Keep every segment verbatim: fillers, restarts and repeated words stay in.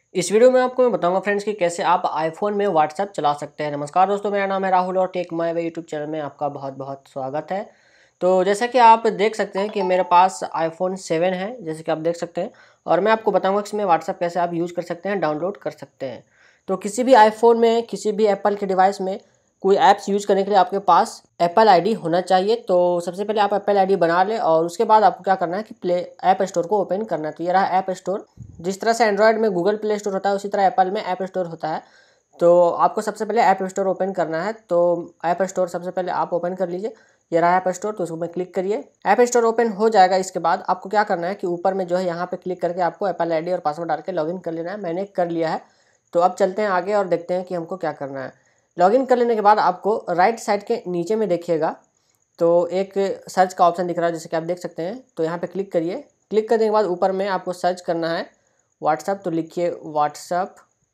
इस वीडियो में आपको मैं बताऊंगा फ्रेंड्स कि कैसे आप आईफोन में व्हाट्सएप चला सकते हैं। नमस्कार दोस्तों, मेरा नाम है राहुल और take my way YouTube channel में आपका बहुत बहुत स्वागत है। तो जैसा कि आप देख सकते हैं कि मेरे पास आईफोन सेवन है, जैसे कि आप देख सकते हैं, और मैं आपको बताऊंगा कि इसमें व्हाट्सएप कैसे आप यूज़ कर सकते हैं, डाउनलोड कर सकते हैं। तो किसी भी आईफोन में, किसी भी एप्पल के डिवाइस में कोई ऐप्स यूज़ करने के लिए आपके पास एप्पल आईडी होना चाहिए। तो सबसे पहले आप एप्पल आईडी बना लें और उसके बाद आपको क्या करना है कि प्ले ऐप स्टोर को ओपन करना है। तो ये रहा ऐप स्टोर। जिस तरह से एंड्रॉयड में गूगल प्ले स्टोर होता है, उसी तरह एप्पल में ऐप स्टोर होता है। तो आपको सबसे पहले ऐप स्टोर ओपन करना है। तो ऐप स्टोर सबसे पहले आप ओपन कर लीजिए। ये रहा ऐप स्टोर, तो उसको में क्लिक करिए। ऐप स्टोर ओपन हो जाएगा। इसके बाद आपको क्या करना है कि ऊपर में जो है यहाँ पे क्लिक करके आपको एप्पल आईडी और पासवर्ड डाल के लॉगिन कर लेना है। मैंने कर लिया है। तो अब चलते हैं आगे और देखते हैं कि हमको क्या करना है। लॉगिन कर लेने के बाद आपको राइट साइड के नीचे में देखिएगा तो एक सर्च का ऑप्शन दिख रहा है, जैसे कि आप देख सकते हैं। तो यहाँ पे क्लिक करिए। क्लिक करने के बाद ऊपर में आपको सर्च करना है व्हाट्सअप। तो लिखिए व्हाट्सअप,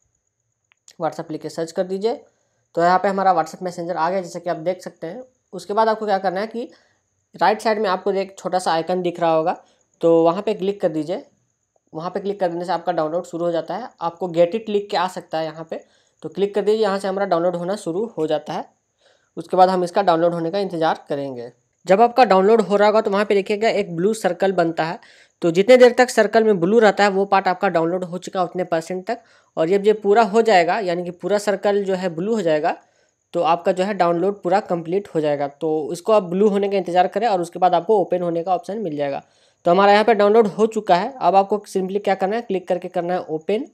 व्हाट्सअप लिख के सर्च कर दीजिए। तो यहाँ पे हमारा व्हाट्सअप मैसेंजर आ गया, जैसे कि आप देख सकते हैं। उसके बाद आपको क्या करना है कि राइट साइड में आपको एक छोटा सा आइकन दिख रहा होगा, तो वहाँ पे क्लिक कर दीजिए। वहाँ पे क्लिक कर देने से आपका डाउनलोड शुरू हो जाता है। आपको गेट इट लिख के आ सकता है यहाँ पे, तो क्लिक कर दीजिए। यहाँ से हमारा डाउनलोड होना शुरू हो जाता है। उसके बाद हम इसका डाउनलोड होने का इंतज़ार करेंगे। जब आपका डाउनलोड हो रहा होगा तो वहाँ पे देखिएगा एक ब्लू सर्कल बनता है। तो जितने देर तक सर्कल में ब्लू रहता है वो पार्ट आपका डाउनलोड हो चुका है उतने परसेंट तक। और जब ये पूरा हो जाएगा, यानी कि पूरा सर्कल जो है ब्लू हो जाएगा, तो आपका जो है डाउनलोड पूरा कंप्लीट हो जाएगा। तो इसको आप ब्लू होने का इंतज़ार करें और उसके बाद आपको ओपन होने का ऑप्शन मिल जाएगा। तो हमारा यहाँ पे डाउनलोड हो चुका है। अब आपको सिंपली क्या करना है, क्लिक करके करना है ओपन।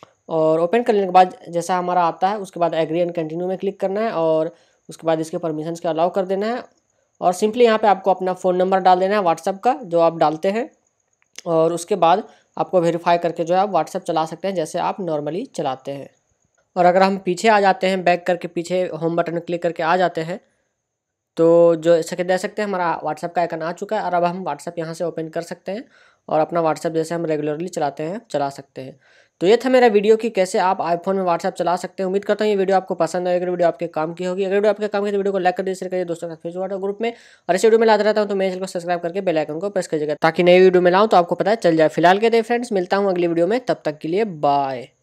और ओपन करने के बाद जैसा हमारा आता है उसके बाद एग्री एंड कंटिन्यू में क्लिक करना है और उसके बाद इसके परमिशंस को अलाउ कर देना है। और सिंपली यहाँ पे आपको अपना फ़ोन नंबर डाल देना है व्हाट्सएप का, जो आप डालते हैं। और उसके बाद आपको वेरीफाई करके जो है आप व्हाट्सएप चला सकते हैं, जैसे आप नॉर्मली चलाते हैं। और अगर हम पीछे आ जाते हैं, बैक करके पीछे होम बटन में क्लिक करके आ जाते हैं, तो जो ऐसा कि देख सकते हैं हमारा व्हाट्सएप का आइकन आ चुका है। और अब हम व्हाट्सएप यहाँ से ओपन कर सकते हैं और अपना व्हाट्सएप जैसे हम रेगुलरली चलाते हैं चला सकते हैं। तो ये था मेरा वीडियो कि कैसे आप आईफोन में व्हाट्सएप चला सकते हैं। उम्मीद करता हूँ ये वीडियो आपको पसंद आएगी। अगर वीडियो आपके काम की होगी, अगर वीडियो आपके काम की तो वीडियो को लाइक कर दीजिए, शेयर करिए दोस्तों के साथ फेसबुक ग्रुप में। और इस वीडियो में लाता रहता हूँ तो मेरे चैनल को सब्सक्राइब करके बेल आइकन को प्रेस कीजिएगा, ताकि नई वीडियो में लाऊँ तो आपको पता चल जाए। फिलहाल के लिए फ्रेंड्स मिलता हूँ अगली वीडियो में, तब तक के लिए बाय।